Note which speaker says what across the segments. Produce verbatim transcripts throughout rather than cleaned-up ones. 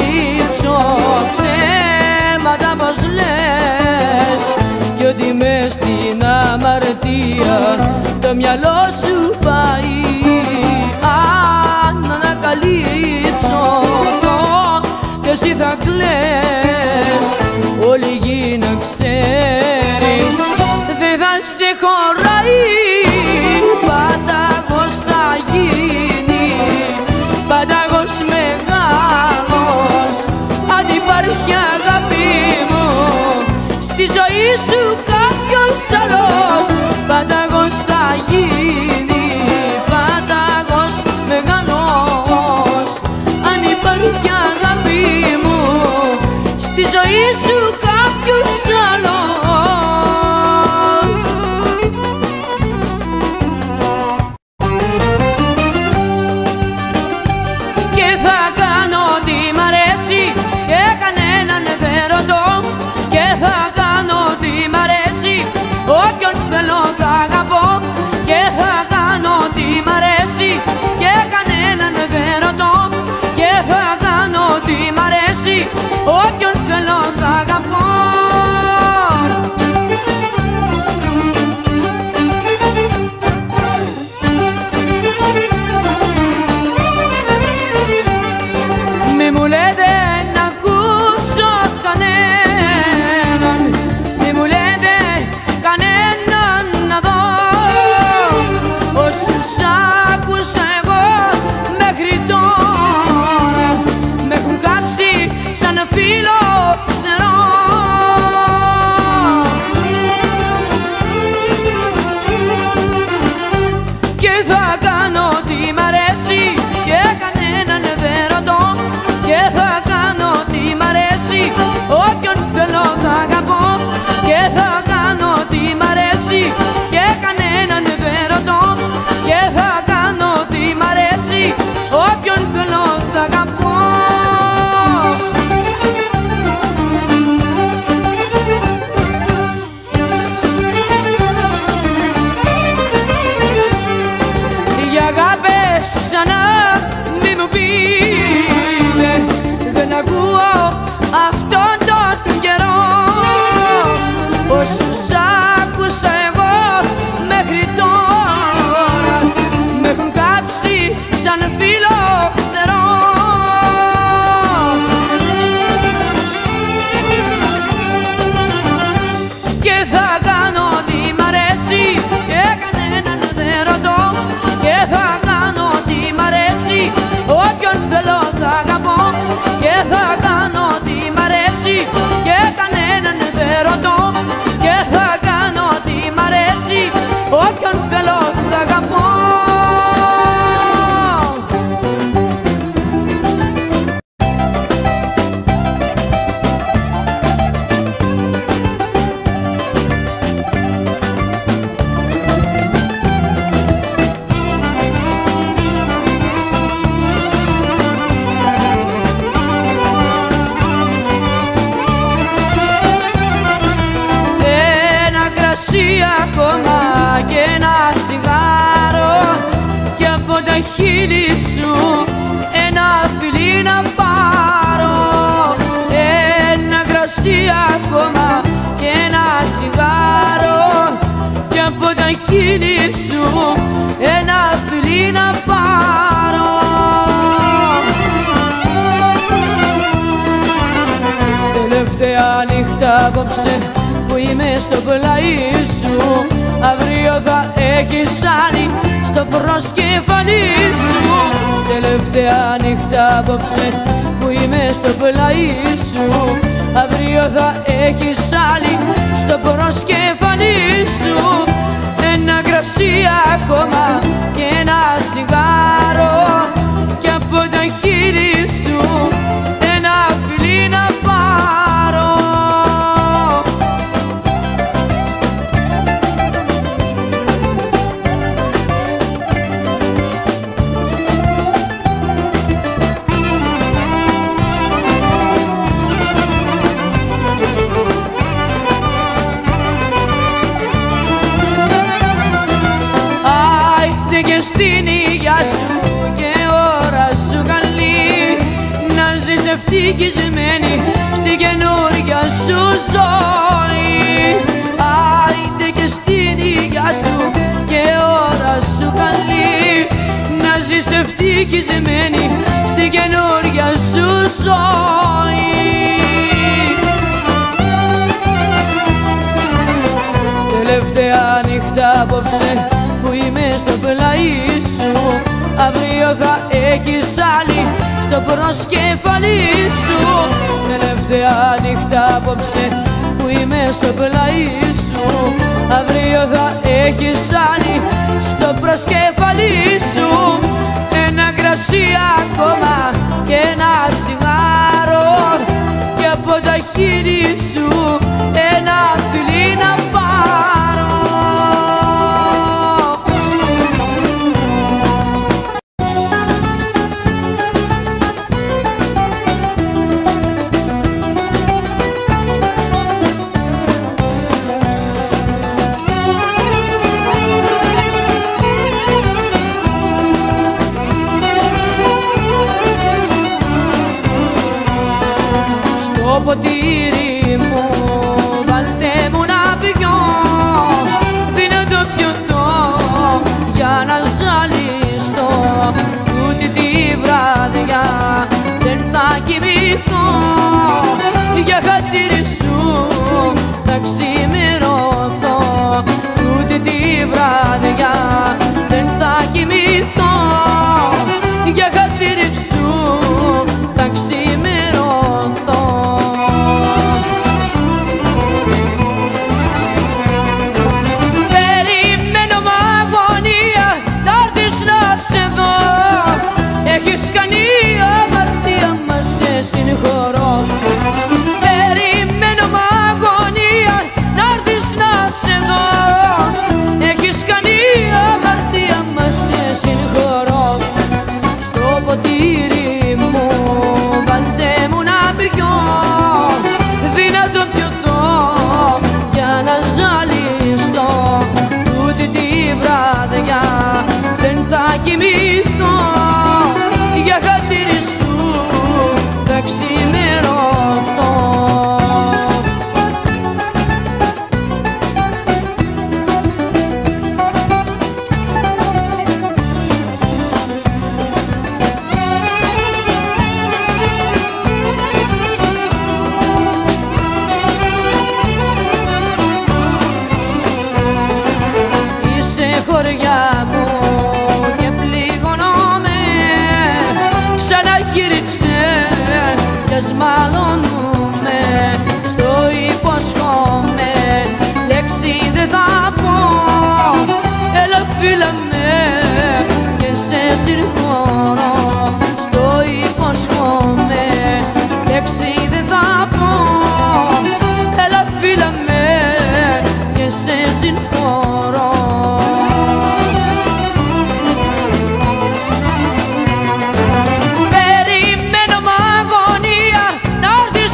Speaker 1: κρύψω ψέματα πως λες, κι ότι μες στην αμαρτία το μυαλό σου πάει. Αν ανακαλύψω κι εσύ θα κλαις, όλη η γη να ξέρεις δεν θα σε χωράει. Πάταγος θα γίνει, πάταγος μεγάλος, αν υπάρχει αγάπη μου στη ζωή σου κάποιος άλλος. Πάταγος θα γίνει, πάταγος μεγάλος, αν υπάρχει αγάπη μου στη ζωή σου κάποιος άλλος. Και θα κάνω ό,τι μ' αρέσει και κανέναν δεν ρωτώ, και θα κάνω ό,τι μ' αρέσει, όποιον θέλω θα αγαπώ. Και θα κάνω ό,τι μ' αρέσει και κανέναν δεν ρωτώ, και θα κάνω ό,τι μ' αρέσει, όποιον θέλω θα αγαπώ. Μη μου λέτε να ακούσω κανέναν, μη μου λέτε κανέναν να δω. Όσους άκουσα εγώ μέχρι τώρα μ' έχουν κάψει σαν φύλλο ξερό. Και θα κάνω ό,τι μ' αρέσει και κανέναν δεν ρωτώ, και θα κάνω ό,τι μ' αρέσει, όποιον θέλω θα αγαπώ. Και θα κάνω ό,τι μ' αρέσει και κανέναν δεν ρωτώ, και θα κάνω ό,τι μ' αρέσει, όποιον θέλω θα αγαπώ. Οι αγάπες ξανά μη μου πείτε, δεν ακούω αυτόν τον καιρό. Όσους άκουσα εγώ μέχρι τώρα μ' έχουν κάψει σαν φύλλο ξερό. Και θα κάνω ό,τι μ' αρέσει και κανέναν δεν ρωτώ, και θα κάνω ό,τι μ' αρέσει, όποιον θέλω θα αγαπώ. Και θα κάνω ό,τι μ' αρέσει και κανέναν δεν ρωτώ, και θα κάνω ό,τι μ' αρέσει, όποιον θέλω θα αγαπώ. Ακόμα και ένα τσιγάρο, και από τα χείλη σου ένα φιλί να πάρω. Ένα κρασί ακόμα και ένα τσιγάρο, και από τα χείλη σου ένα φιλί να πάρω. Τελευταία νύχτα απόψε που είμαι στο πλάι σου, αύριο θα έχεις άλλη στο προσκεφαλί σου. Τελευταία νύχτα απόψε που είμαι στο πλάι σου, αύριο θα έχεις άλλη στο προσκεφαλί σου. Ένα κρασί ακόμα και ένα τσιγάρο, και από τα χείλη σου ένα φιλί να πάρω. Και στην υγειά σου και ευτυχισμένη στην καινούρια σου ζωή. Άιντε και στην υγειά σου και ώρα σου καλή, να ζεις ευτυχισμένη στην καινούρια σου ζωή. Τελευταία νύχτα απόψε που είμαι στο πλάι σου, αύριο θα έχεις άλλη στο προσκεφαλί σου. Τελευταία νύχτα απόψε που είμαι στο πλάι σου, αύριο θα έχεις άλλη στο προσκεφαλί σου. Ένα κρασί ακόμα και ένα τσιγάρο, και από τα χείλη σου ένα φιλί να πάρω. Στο ποτήρι μου βάλτε μου να πιω, δίνω το πιωτό για να ζαλιστώ. Ούτε τη βράδια δεν θα κοιμηθώ, για χατήρι σου θα ξημερωθώ. Ούτε τη βράδια δεν θα κοιμηθώ, για χατήρι σου θα ξημερωθώ. Περιμένω μ' αγωνία να έρθεις να σε δω, έχεις κάνει αμαρτία μα σε συγχωρώ. Περιμένω μ' αγωνία να έρθεις να σε δω, έχεις κάνει αμαρτία μα σε συγχωρώ. Στο ποτήρι μου βάλτε μου να πιω, δυνατό πιωτό για να ζαλιστώ. Ούτε τη βράδια δεν θα κοιμηθώ, για χατήρι σου θα ξημερωθώ. Είσαι χωριά μου και πληγώνομαι, ξαναγύριψε κι ας μαλώνουμε. Στο υποσχόμαι λέξη δεν θα πω, έλα φίλα με και σε συγχωρώ. Στο υποσχόμαι λέξη δεν θα πω, έλα φίλα με και σε συγχωρώ. Περιμένω μ' αγωνία να έρθεις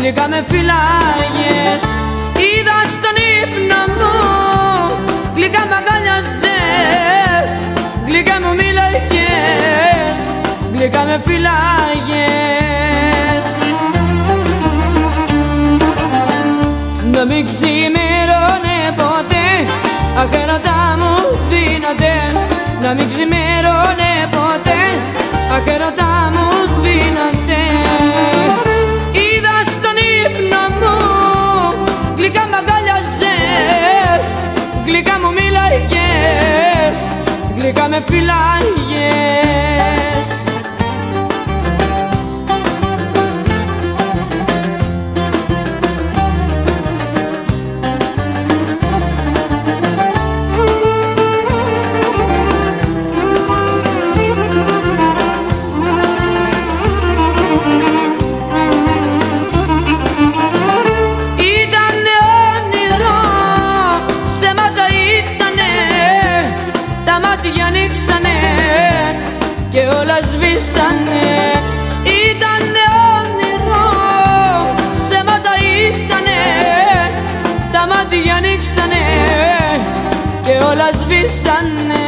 Speaker 1: γλυκά με φυλάγες. Είδα στον ύπνο μου, γλυκά μ' αγκάλιαζες, γλυκά μου μίλαγες, γλυκά με φυλάγες. Να μην ξημερώνε ποτέ, αχ έρωτα μου δύναται, να μην ξημερώνε ποτέ, αχ έρωτα μου δύναται. Είδα στον ύπνο μου, γλυκά μ' αγκάλιαζες, γλυκά μου μίλαγες, γλυκά με φυλάγες. Και όλα σβήσανε, ήτανε όνειρο, ψέματα ήτανε, τα μάτια ανοίξανε και όλα σβήσανε.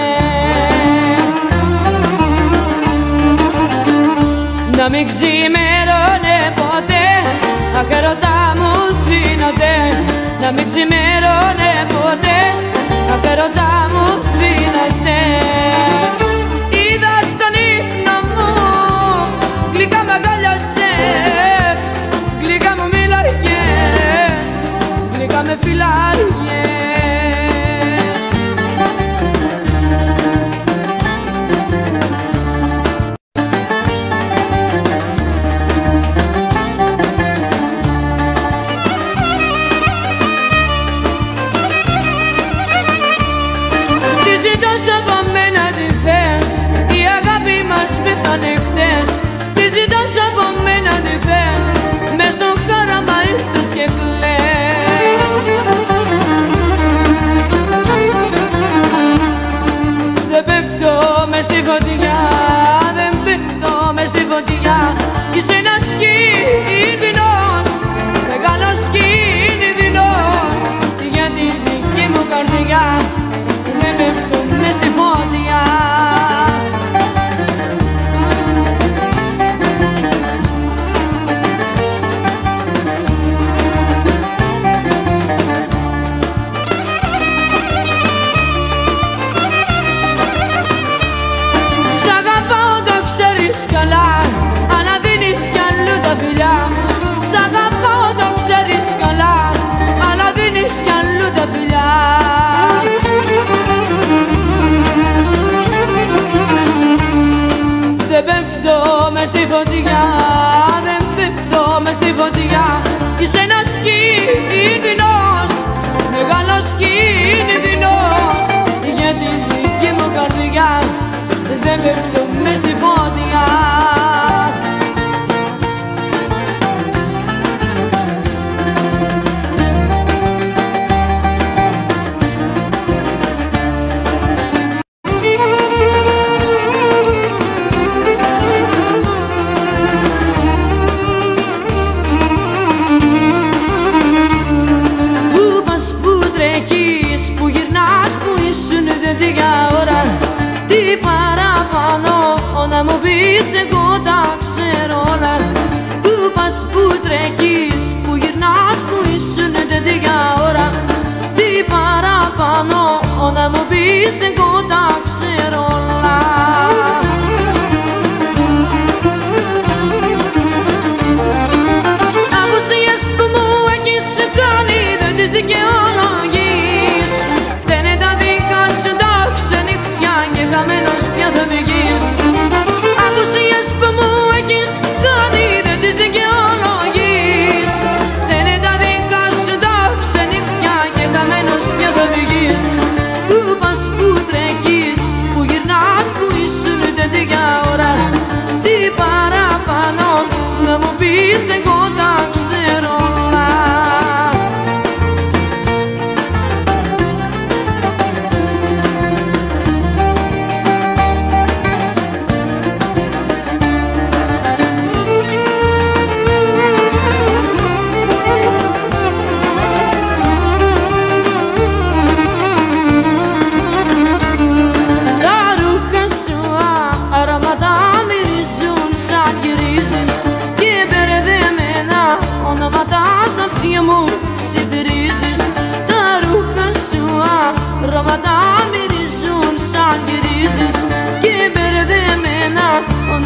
Speaker 1: Να μην ξημερώνε ποτέ, αχ έρωτα μου δύναται, να μην ξημερώνε ποτέ, αχ έρωτα μου δύναται. Γλυκά μ' αγκάλιαζες, γλυκά μου μίλαγες, γλυκά με φυλάγες. Τι ζητάς από μένα, τι θες, η αγάπη μας πέθανε χτες. Τι ζητάς από μένα, τι θες, μες στο χάραμα ήρθες και κλαις. Δεν πέφτω μες στη φωτιά, δεν πέφτω μες στη φωτιά, είσαι ένας κίνδυνος, μεγάλος κίνδυνος, για τη δική μου καρδιά, δεν πέφτω μες στη φωτιά. Αλλά δίνεις κι αλλού τα φιλιά. Σ' αγαπάω, το ξέρεις καλά, αλλά δίνεις κι αλλού τα φιλιά. Δεν πέφτω μες στη φωτιά, δεν πέφτω μες στη φωτιά, είσαι ένας κίνδυνος, μεγάλος κίνδυνος, για τη δική μου καρδιά. Δεν πέφτω μες στη φωτιά. Πού πας, πού τρέχεις, πού γυρνάς, πού ήσουν τέτοια ώρα, τι παραπάνω να μου πεις, εγώ τα ξέρω όλα. Πού πας, πού τρέχεις, πού γυρνάς, πού ήσουν τέτοια ώρα, τι παραπάνω να μου πεις, εγώ τα ξέρω όλα. Απουσίες που μου έχεις κάνει δεν τις δικαιολογείς, φταίνε τα δικά σου τα ξενυχτιά και χαμένος πια θα βγεις. Απουσίες που μου έχεις κάνει δεν τις δικαιολογείς, φταίνε τα δικά σου τα ξενυχτιά και χαμένος πια θα βγεις. Πού πας, πού τρέχεις, πού γυρνάς, πού ήσουν τέτοια ώρα, τι παραπάνω να μου πεις, εγώ τα ξέρω όλα.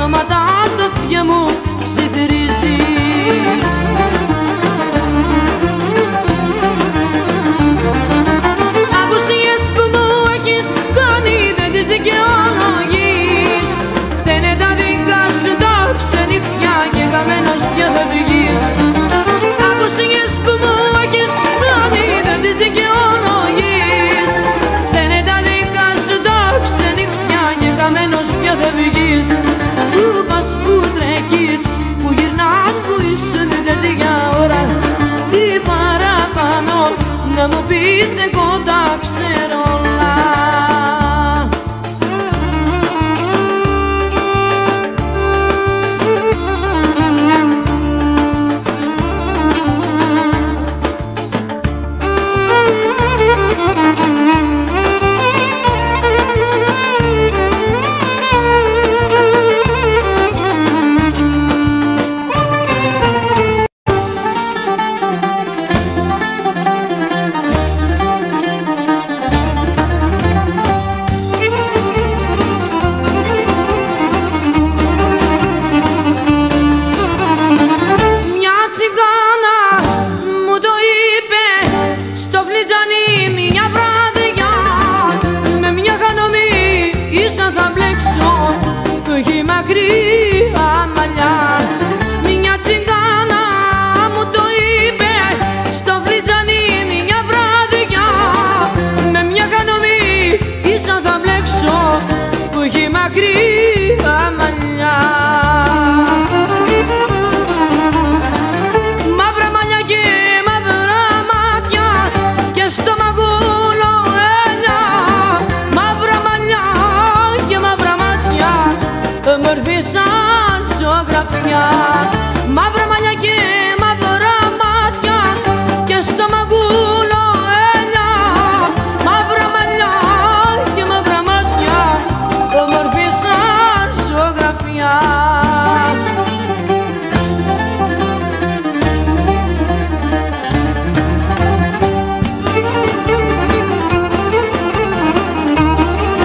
Speaker 1: αρώματα στο αυτιά μου ψιθυρίζεις. Απουσίες που μου έχεις κάνει δεν τις δικαιολογείς. Φταίνε τα δικά σου τα ξενύχια και καμένος πια δεν βγεις. Απουσίες που μου έχεις κάνει δεν τις δικαιολογείς. Φταίνε τα δικά σου τα ξενύχια και καμένος πια δεν βγεις. Πού πας, πού τρέχεις, που γυρνάς, που ήσουν τέτοια ώρα. Τι παραπάνω να μου πεις, εγώ τα ξέρω όλα. Μαύρα μαλλιά και μαύρα μάτια και στο μαγούλο έλια. Μαύρα μαλλιά και μαύρα μάτια, όμορφη σαν ζωγραφιά.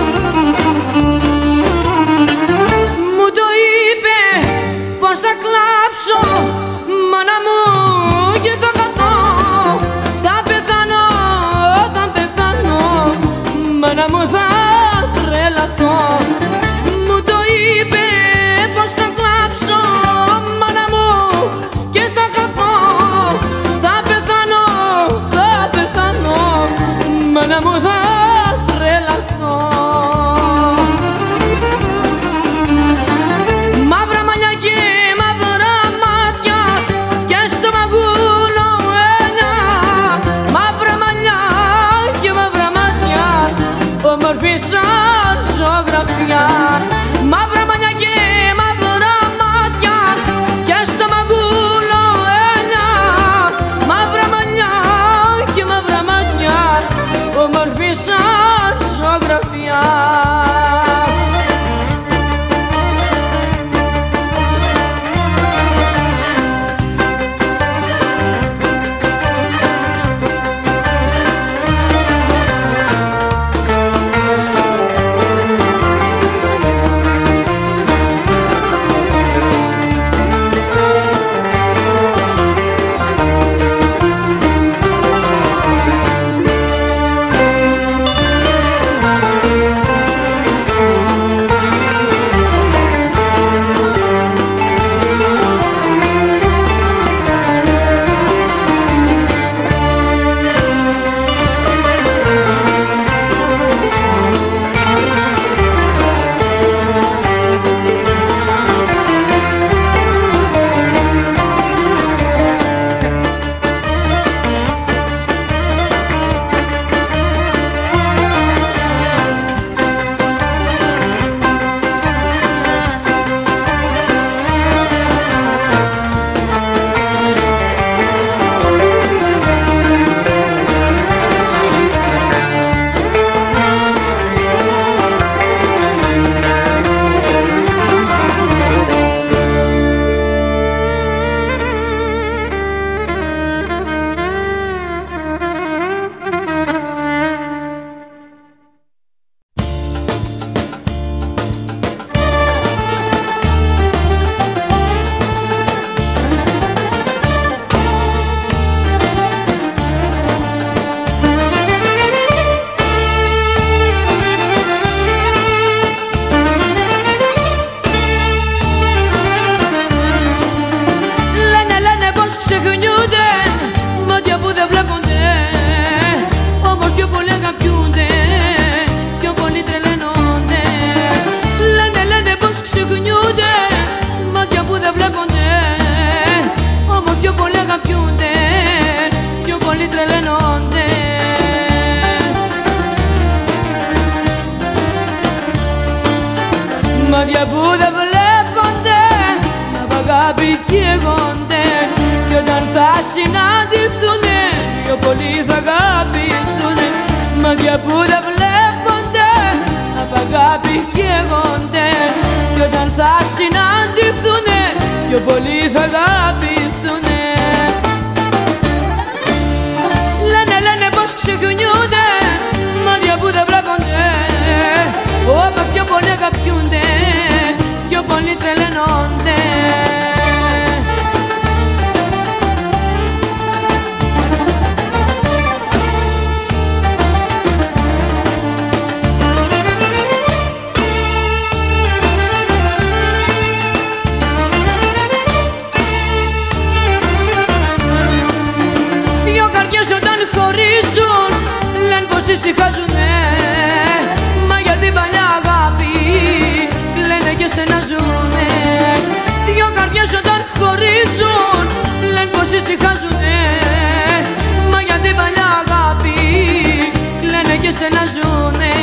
Speaker 1: Μου το είπε πως θα κλάψει που δεν βλέπονται να αγάπη καίγονται. Κι όταν θα συναντηθούνε πιο πολύ θα αγαπηθούνε. Μάτια που δεν βλέπονται απ' αγάπη καίγονται. Κι όταν θα συναντηθούνε πιο πολύ θα αγαπηθούνε. Λένε, λένε πως ξεχνιούνται μάτια που δεν βλέπονται. Όπα πιο πολύ αγαπιούνται, πιο πολύ τρελαίνονται. Δυο καρδιές όταν χωρίζουν λένε πως ησυχάζουνε. Μα για την παλιά αγάπη κλαίνε και στενάζουνε. Δυο καρδιές όταν χωρίζουν λένε πως ησυχάζουνε. Μα για την παλιά αγάπη κλαίνε και στενάζουνε.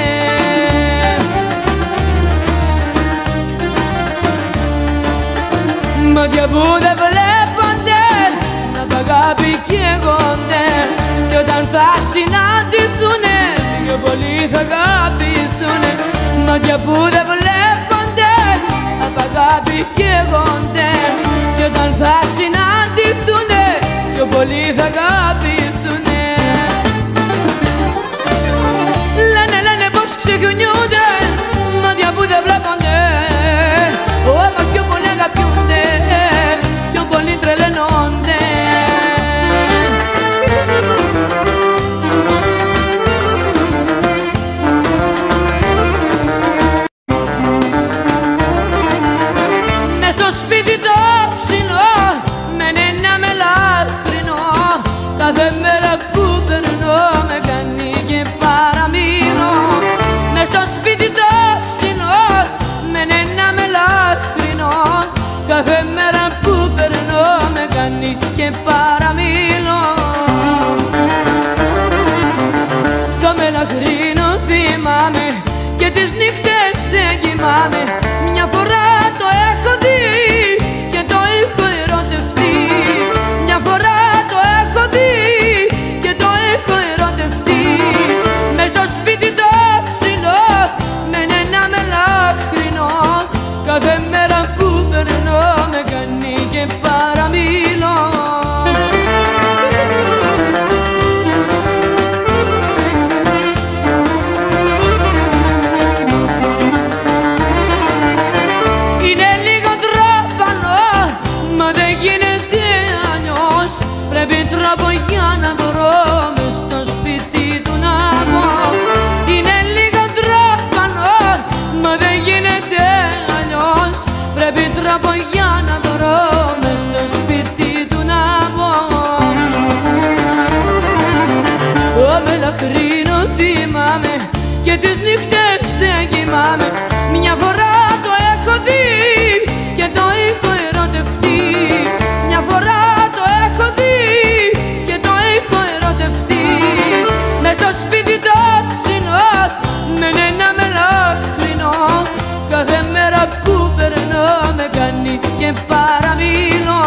Speaker 1: Μάτια που δεν βλέπονται να απ' αγάπη καίγονται. Κι όταν θα συναντηθούνε πιο πολύ θα αγαπηθούνε. Μάτια που δεν βλέπονται απ' αγάπη καίγονται. Κι όταν θα συναντηθούνε πιο πολύ θα αγαπηθούνε. Λένε, λένε πως ξεχνιούνται μάτια που δεν βλέπονται. Όμως πιο πολύ αγαπιούνται, πιο πολύ τρελαίνονται. Μες στο σπίτι το ψηλό μένει ένα μελάχρινο. Κάθε μέρα που περνώ με κάνει και παραμείνω. Μες στο σπίτι το ψηλό μένει ένα μελάχρινο. Κάθε μέρα που περνώ με κάνει και παραμείνω. Το μελαχρίνο θυμάμαι και τις νύχτες δεν κοιμάμαι. Μια φορά το έχω δει και το έχω ερωτευτεί. Μια φορά το έχω δει και το έχω ερωτευτεί. Μες στο σπίτι το ψηλό μένει ένα μελαχρινό. Κάθε μέρα που περνώ με κάνει και παραμείνω. Είναι λίγο τρόπανο, μα δεν γίνεται αλλιώς. Πρέπει τρόπο για να βρω μες στο σπίτι του να μπω. Είναι λίγο τρόπανο, μα δεν γίνεται αλλιώς. Πρέπει τρόπο για να βρω μες στο σπίτι του να μπω. Το μελαχρίνο θυμάμαι και τις νύχτες δεν κοιμάμαι. Μια φορά το έχω δει και το έχω ερωτευτεί. Μια φορά το έχω δει και το έχω ερωτευτεί. Μες στο σπίτι το ψηλό μένει ένα μελαχρινό. Κάθε μέρα που περνώ με κάνει και παραμείνω.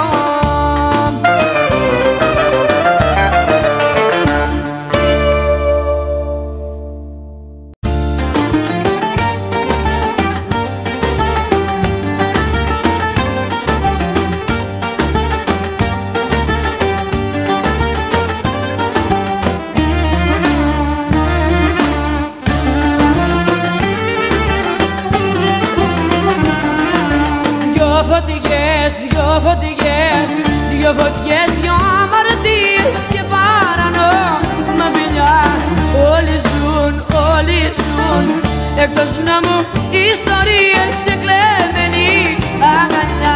Speaker 1: Δυο φωτιές, δυο φωτιές, δυο φωτιές, δυο αμαρτίες και παράνομα φιλιά. Όλοι ζουν, όλοι ζουν, εκτός να μου ιστορίες σε κλεμμένη αγκαλιά.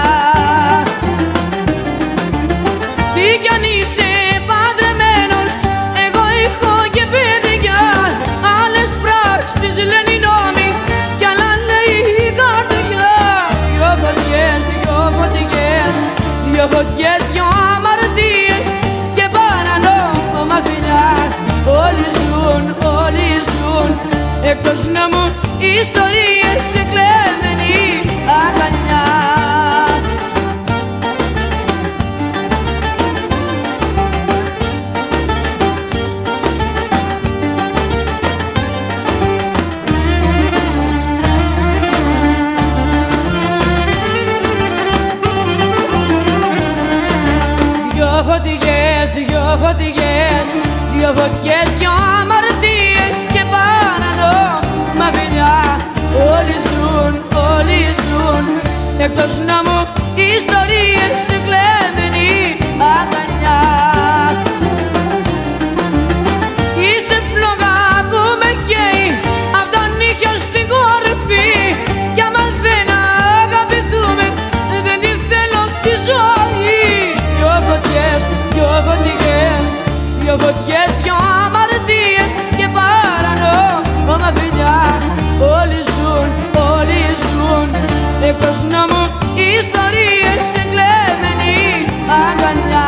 Speaker 1: Τι κι αν είσαι παντρεμένος, εγώ έχω και παιδιά. Άλλες πράξεις λένε οι νόμοι κι άλλα λέει η καρδιά. Δυο φωτιές, δυο φωτιές, δυο φωτιές, δυο αμαρτίες και παρανόημα φιλιά. Όλοι ζουν, όλοι ζουν, εκτός να μου ιστορίες σε κλαις. φωτιές, δυο αμαρτίες και παράνομα φιλιά. Όλοι ζουν, όλοι ζουν εκτός νόμου ιστορίες σε κλεμμένη αγκαλιά. Είσαι φλόγα που με καίει απ' τα νύχια στην κορφή κι άμα δεν αγαπηθούμε δεν τη θέλω τη ζωή. Δυο φωτιές, δυο φωτιές, δυο φωτιές, δυο αμαρτίες και παράνομα φιλιά. Όλοι ζουν, όλοι ζουν εκτός νόμου ιστορίες σε κλεμμένη αγκαλιά.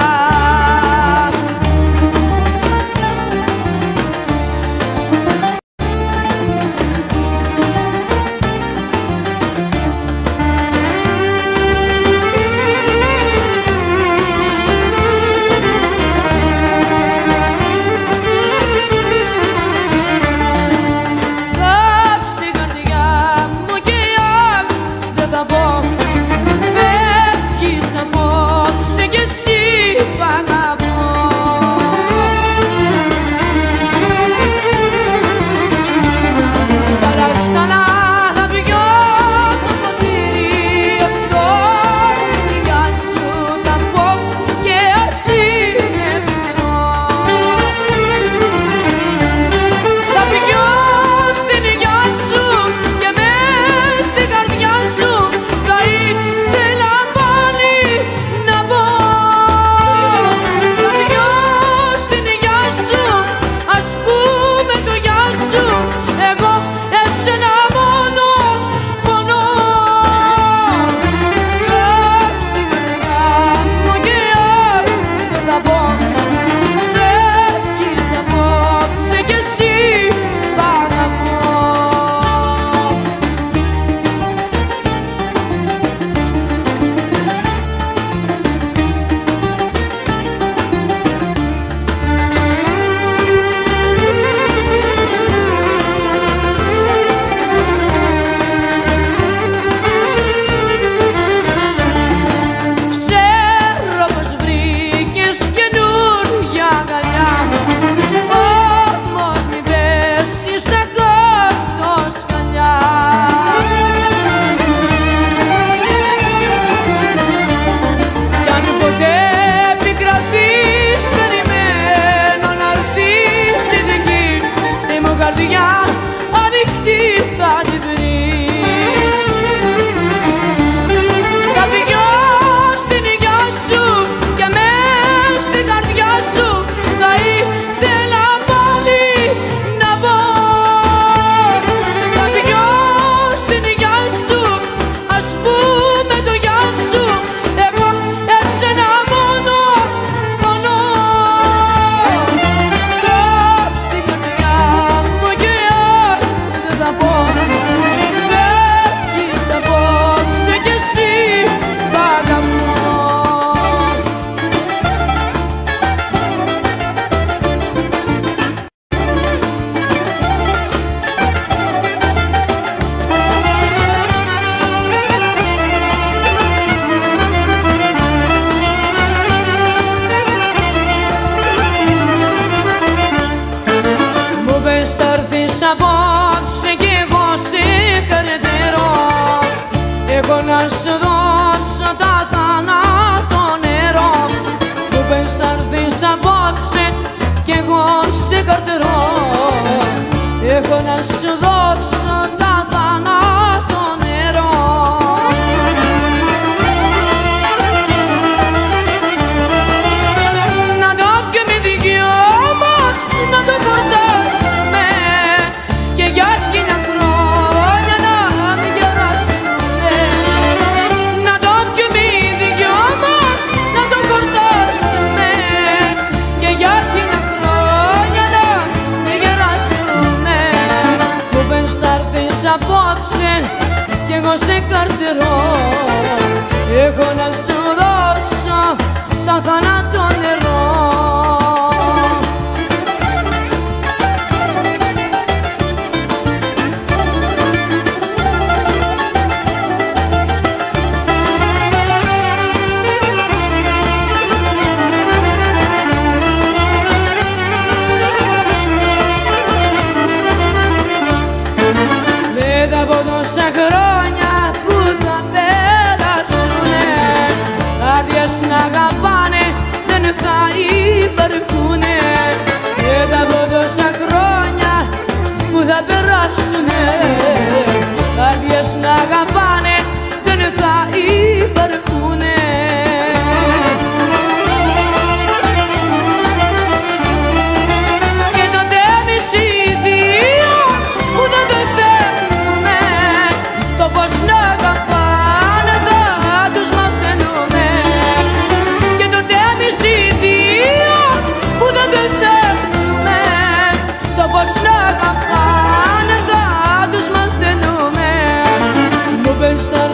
Speaker 1: να σου δώσω τα θάνατο νερό. Μου πες θα έρθεις απόψε κι εγώ σε καρτερώ. Έχω να σου δώσω τα θάνατο νερό. Να το πιω με δυο μας, να το κορτάσουμε και για εκείνα χρόνια να μην γεράσουμε. Να το πιω με δυο μας, να το κορτάσουμε και για εκείνα χρόνια να μην γεράσουμε. Μου πες τα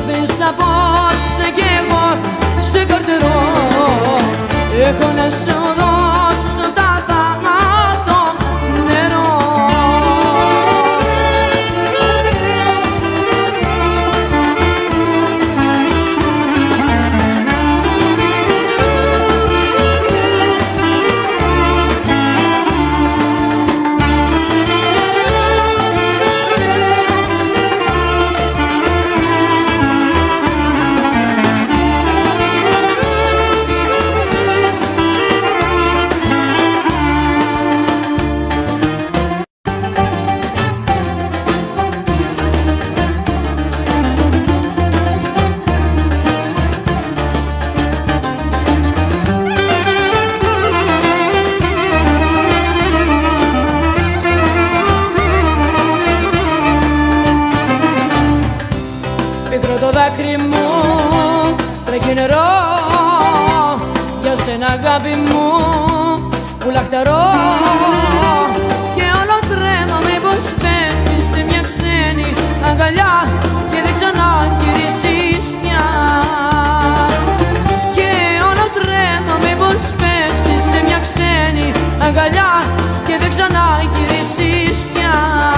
Speaker 1: έρθεις απόψε κι εγώ σε καρτερώ. Έχω να σου δώσω τα θανάτω νερό. Πικρό το δάκρυ μου, τρέχει νερό για σένα αγάπη μου που λαχταρώ. Και όλο τρέμω μήπως πέσεις σε μια ξένη αγκαλιά και δεν ξαναγυρίσεις πια. Και όλο τρέμω μήπως πέσεις σε μια ξένη αγκαλιά και δεν ξαναγυρίσεις πια.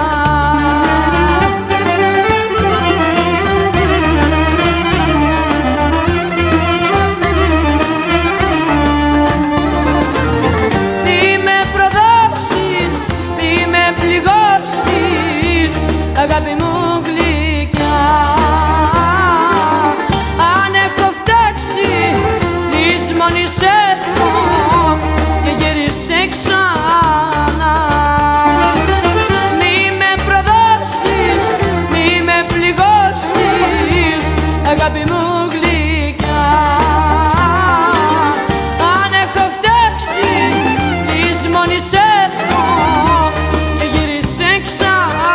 Speaker 1: Αγάπη μου γλυκιά, αν έχω φτάξει λησμόνησέ το και γύρισε ξανά. Μη με προδώσεις, μη με πληγώσεις, αγάπη μου γλυκιά. Αν έχω φτάξει λησμόνησέ το και γύρισε ξανά.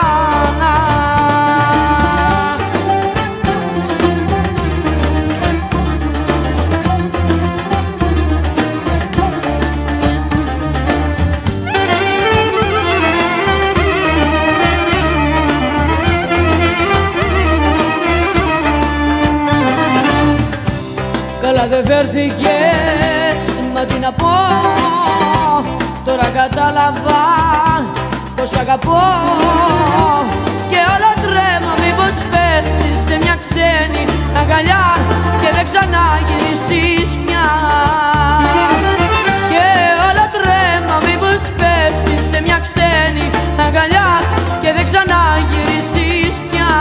Speaker 1: Καλά δεν φέρθηκες, μα τι να πω, τώρα κατάλαβα πως αγαπώ. Και όλο τρέμω μήπως πέσεις σε μια ξένη αγκαλιά και δεν ξαναγυρίσεις πια. Και όλο τρέμω μήπως πέσεις σε μια ξένη αγκαλιά και δεν ξαναγυρίσεις πια.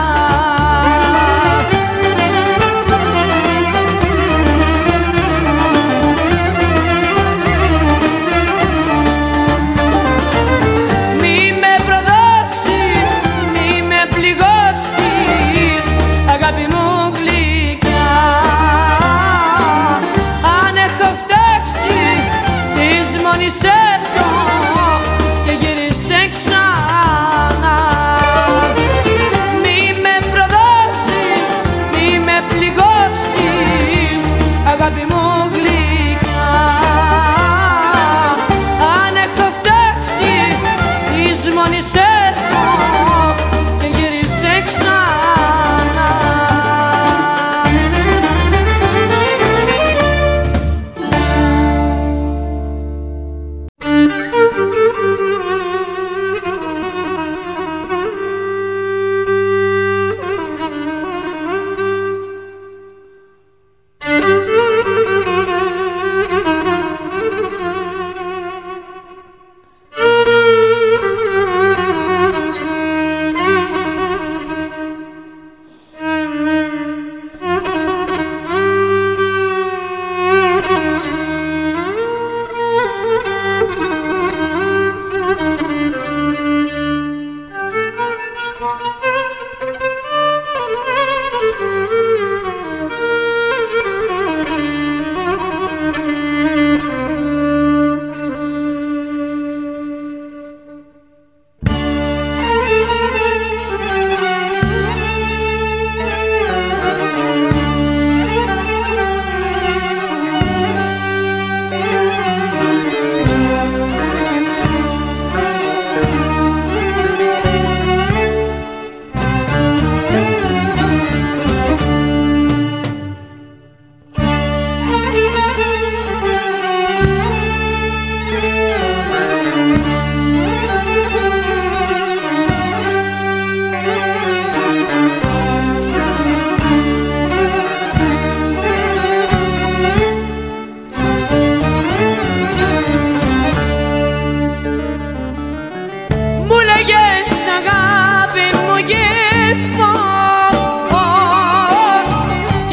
Speaker 1: Αγάπη μου γλυκιά.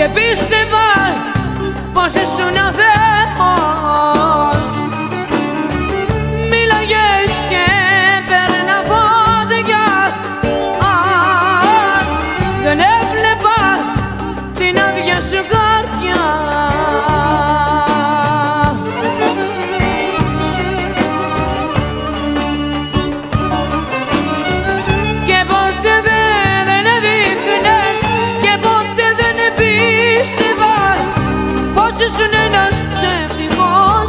Speaker 1: και πίστευα πως ήσουν αθέος. Μίλαγες και παίρνα φωτιά, δεν έβλεπα την άδεια σου καρδιά. Και ποτέ δεν έδειχνες και ποτέ δεν πίστευα πως ήσουν ένας ψεύτικος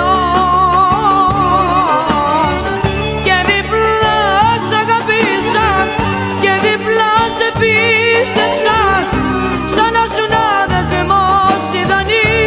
Speaker 1: Θεός. Και διπλά σ' αγαπήσα και διπλά σε πίστεψα, σαν να σου να δεσμός ιδανή.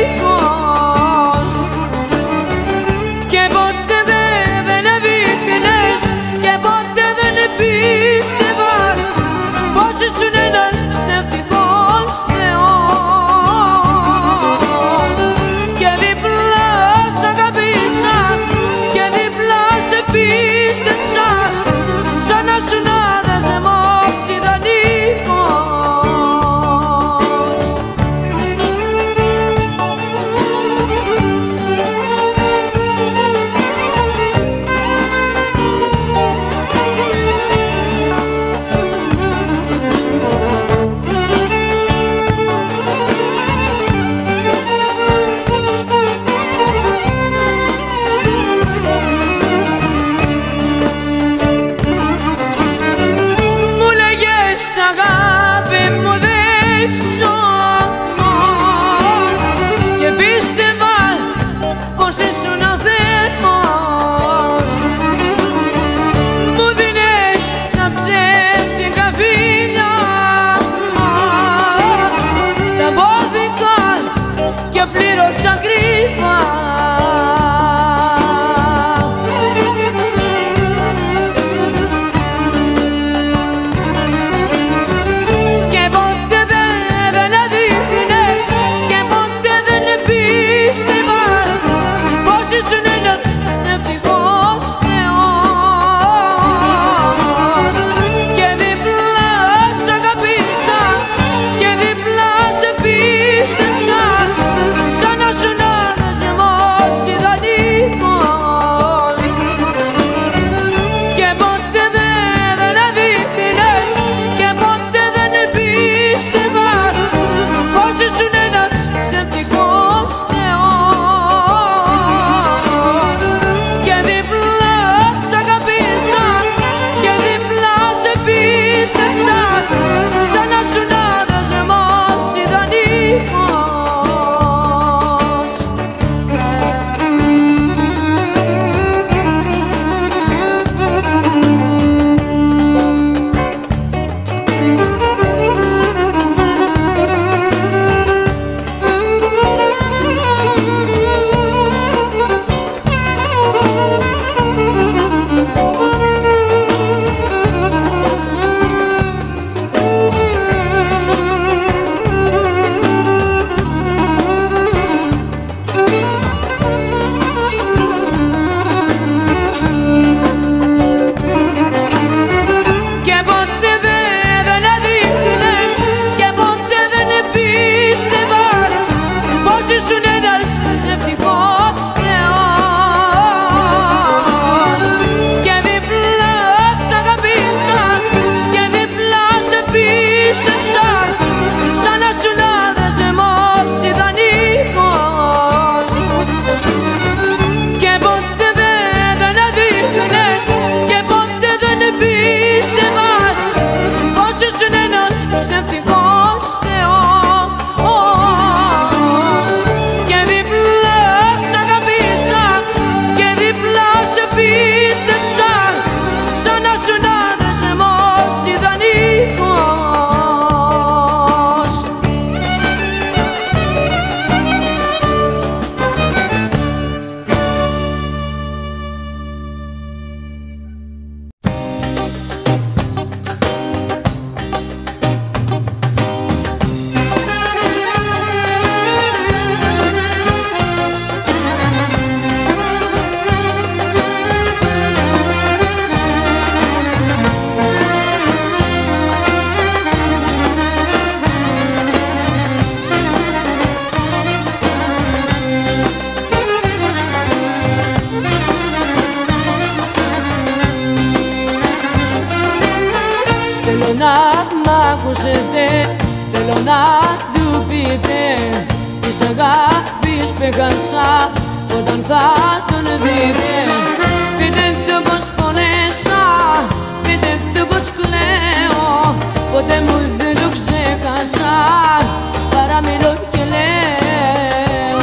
Speaker 1: να του πείτε της αγάπης πέχασα όταν θα τον δείτε. Πείτε του πως πονέσα, πείτε του πως κλαίω, ποτέ μου δεν το ξέχασα, παραμιλώ και λέω.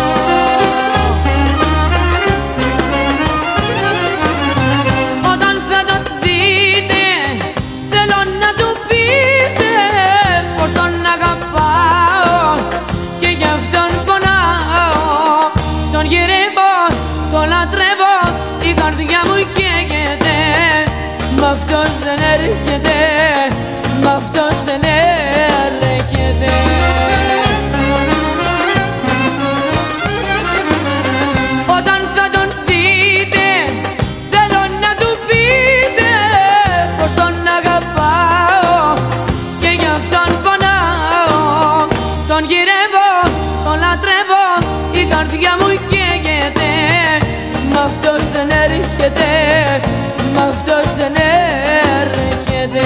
Speaker 1: Όταν θα τον δείτε θέλω να του πείτε πως τον αγαπάω και γι' αυτόν πονάω. Τον γυρεύω, τον λατρεύω, η καρδιά μου καίγεται, μ' αυτός δεν έρχεται, μ' αυτός δεν έρχεται. Όταν θα τον δείτε θέλω να του πείτε πως τον αγαπάω και γι' αυτόν πονάω. Τον γυρεύω, τον λατρεύω, η καρδιά μου καίγεται, μ' αυτός δεν έρχεται, μ' αυτός δεν έρχεται.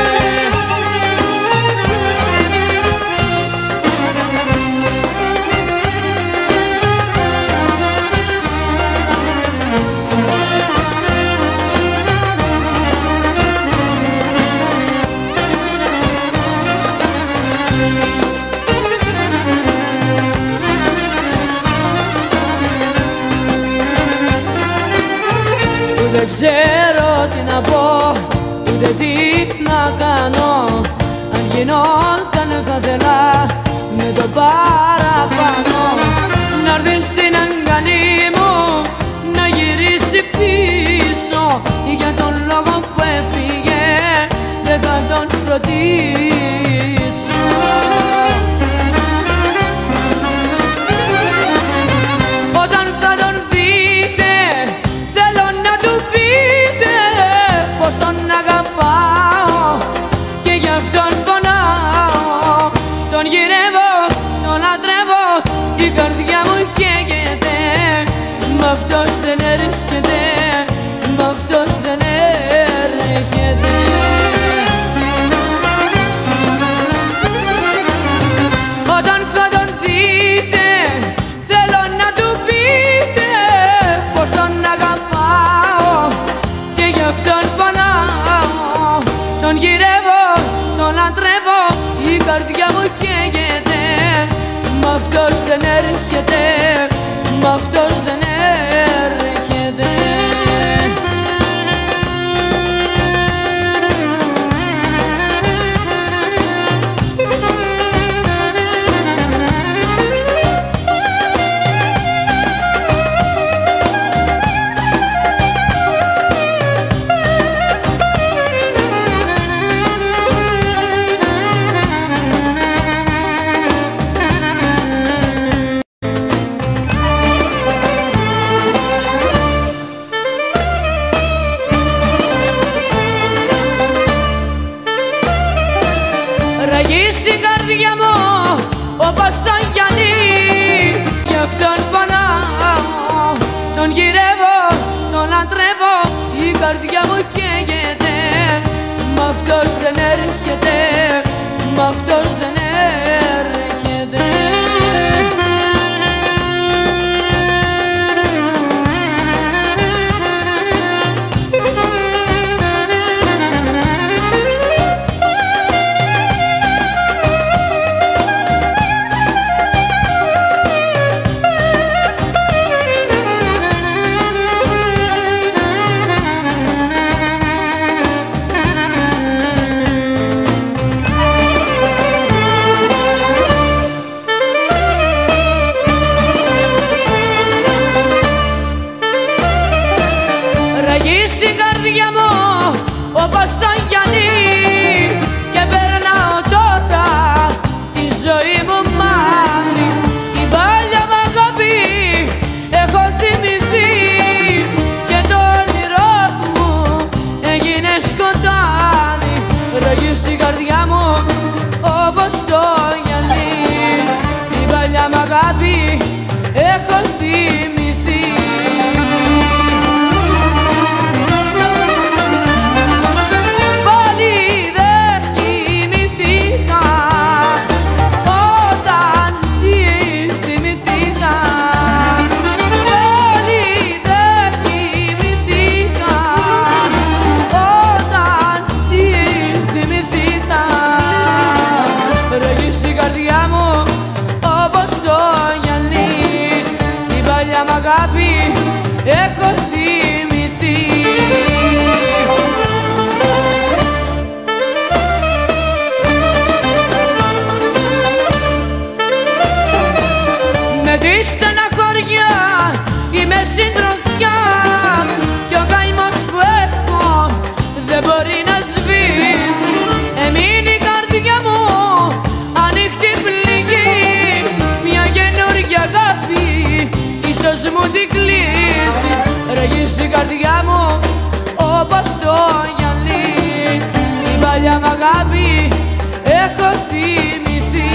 Speaker 1: Δεν ξέρω τι να πω, ούτε τι να κάνω. Αν γινόταν θα θέλα με το παραπάνω να'ρθεί στην αγκαλή μου, να γυρίσει πίσω, για τον λόγο που έφυγε δεν θα τον ρωτήσω. Όταν θα τον δείτε θέλω να του πείτε πως τον αγαπάω και γι' αυτόν πονάω. Τον γυρεύω, τον λατρεύω, η καρδιά μου καίγεται, μ' αυτός δεν έρχεται, μ' αυτός δεν έρχεται. Όταν θα τον δείτε θέλω να του πείτε πως τον αγαπάω και γι' αυτόν πονάω. Τον γυρεύω, τον λατρεύω, η καρδιά μου καίγεται, μ' αυτός δεν έρχεται, μ' αυτός δεν έρχεται. Ραγίσει η καρδιά μου όπως το γυαλί, γι' αυτόν πονάω. Τον γυρεύω, τον λατρεύω, η καρδιά μου καίγεται, μ' αυτός δεν έρχεται, μ' αυτός δεν έρχεται. Ραγίσει η καρδιά μου όπως το γυαλί και περνάω τώρα τη ζωή μου μαύρη. Την παλιά μ' αγάπη έχω θυμηθεί και το όνειρό μου έγινε σκοτάδι. Ραγίσει η καρδιά μου όπως το γυαλί, την παλιά μ' αγάπη έχω θυμηθεί. Πάλι δεν κοιμηθήκα τη στεναχωριά είμαι συντροφιά κι ο καημός που έχω δεν μπορεί να σβήσει. Έμεινε η καρδιά μου ανοιχτή πληγή, μια καινούργια αγάπη ίσως μου την κλείσει. Ραγίζει η καρδιά μου όπως το γυαλί, την παλιά μ' αγάπη έχω θυμηθεί.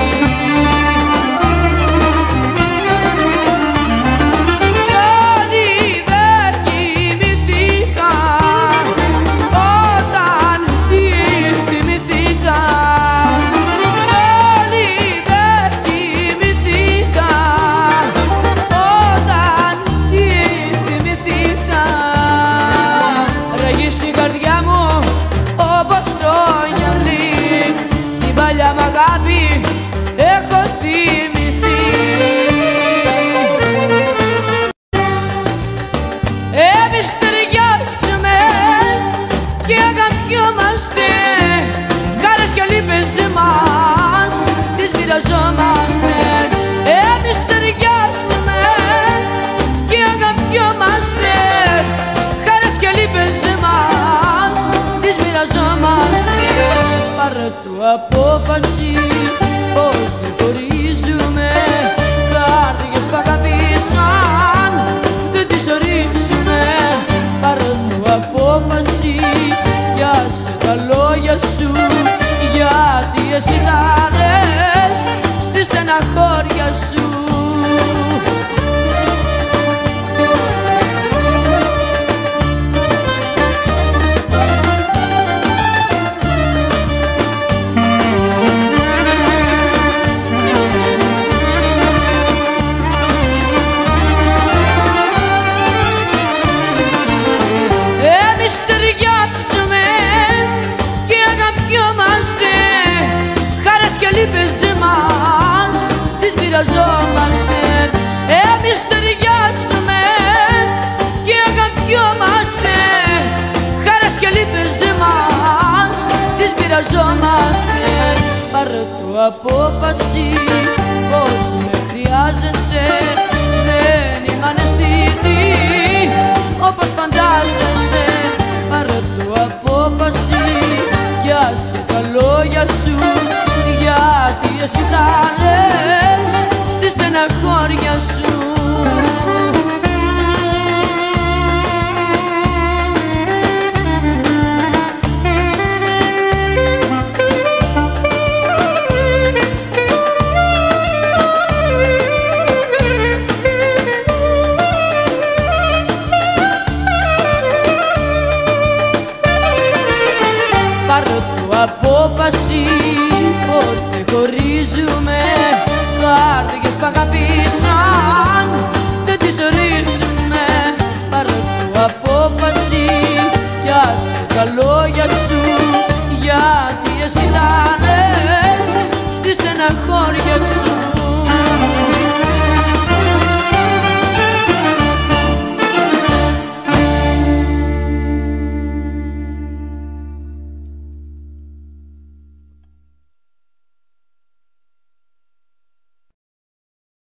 Speaker 1: Αγάπη έχω θυμηθεί. Εμείς ταιριάζουμε και αγαπιόμαστε, χάρες και λύπες μας τις μοιραζόμαστε. Εμείς ταιριάζουμε και αγαπιόμαστε, χάρες και λύπες μας τις μοιραζόμαστε. Πάρε του απόφαση πως δεν χωρίζουμε, καρδιές που αγάπησαν δεν τις ορίζουμε. Πάρε του απόφαση κι άσε τα λόγια σου, γιατί εσύ θα ρες στη στεναχώρια σου. Εμείς ταιριάζουμε και αγαπιόμαστε, χάρες και λύπες μας τις μοιραζόμαστε. Πάρε του απόφαση πως